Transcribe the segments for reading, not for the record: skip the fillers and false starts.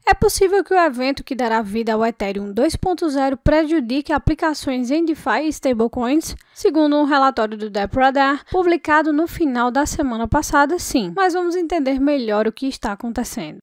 É possível que o evento que dará vida ao Ethereum 2.0 prejudique aplicações em DeFi e stablecoins? Segundo um relatório do DeppRadar, publicado no final da semana passada, sim. Mas vamos entender melhor o que está acontecendo.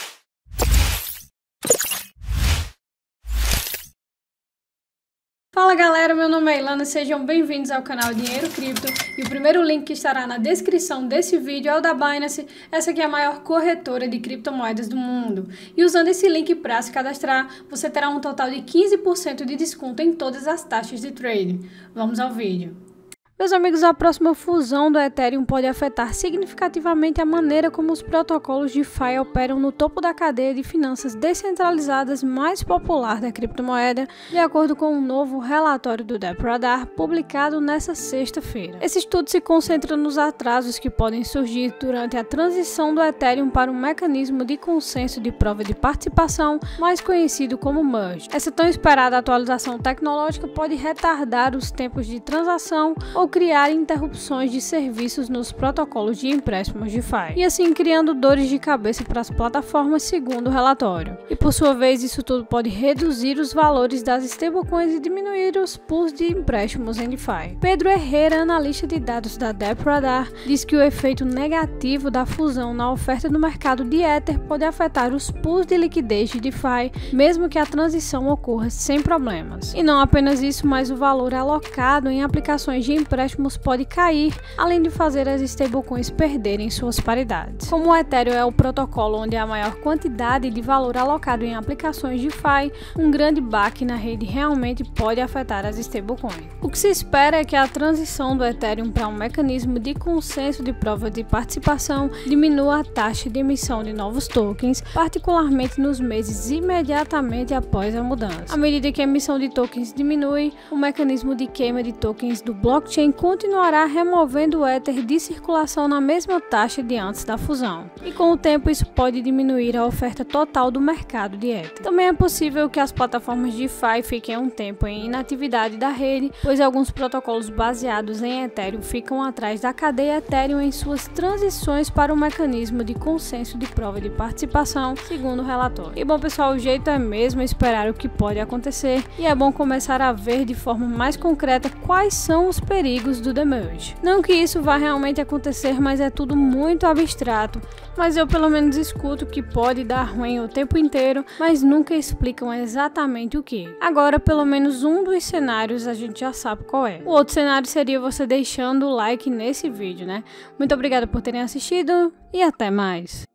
Fala galera, meu nome é Ilana, sejam bem-vindos ao canal Dinheiro Cripto e o primeiro link que estará na descrição desse vídeo é o da Binance, essa aqui é a maior corretora de criptomoedas do mundo. E usando esse link para se cadastrar, você terá um total de 15% de desconto em todas as taxas de trading. Vamos ao vídeo. Meus amigos, a próxima fusão do Ethereum pode afetar significativamente a maneira como os protocolos DeFi operam no topo da cadeia de finanças descentralizadas mais popular da criptomoeda, de acordo com um novo relatório do DeppRadar publicado nesta sexta-feira. Esse estudo se concentra nos atrasos que podem surgir durante a transição do Ethereum para um mecanismo de consenso de prova de participação, mais conhecido como Merge. Essa tão esperada atualização tecnológica pode retardar os tempos de transação ou criar interrupções de serviços nos protocolos de empréstimos DeFi, e assim criando dores de cabeça para as plataformas, segundo o relatório. E por sua vez, isso tudo pode reduzir os valores das stablecoins e diminuir os pools de empréstimos em DeFi. Pedro Herrera, analista de dados da DeppRadar, diz que o efeito negativo da fusão na oferta do mercado de Ether pode afetar os pools de liquidez de DeFi, mesmo que a transição ocorra sem problemas. E não apenas isso, mas o valor alocado em aplicações de empréstimos pode cair, além de fazer as stablecoins perderem suas paridades. Como o Ethereum é o protocolo onde há a maior quantidade de valor alocado em aplicações DeFi, um grande baque na rede realmente pode afetar as stablecoins. O que se espera é que a transição do Ethereum para um mecanismo de consenso de prova de participação diminua a taxa de emissão de novos tokens, particularmente nos meses imediatamente após a mudança. À medida que a emissão de tokens diminui, o mecanismo de queima de tokens do blockchain continuará removendo o Ether de circulação na mesma taxa de antes da fusão, e com o tempo isso pode diminuir a oferta total do mercado de Ether. Também é possível que as plataformas DeFi fiquem um tempo em inatividade da rede, pois alguns protocolos baseados em Ethereum ficam atrás da cadeia Ethereum em suas transições para o mecanismo de consenso de prova de participação, segundo o relatório. E bom pessoal, o jeito é mesmo esperar o que pode acontecer, e é bom começar a ver de forma mais concreta quais são os perigos do Merge. Não que isso vá realmente acontecer, mas é tudo muito abstrato, mas eu pelo menos escuto que pode dar ruim o tempo inteiro, mas nunca explicam exatamente o que. Agora, pelo menos um dos cenários a gente já sabe qual é. O outro cenário seria você deixando o like nesse vídeo, né? Muito obrigada por terem assistido e até mais!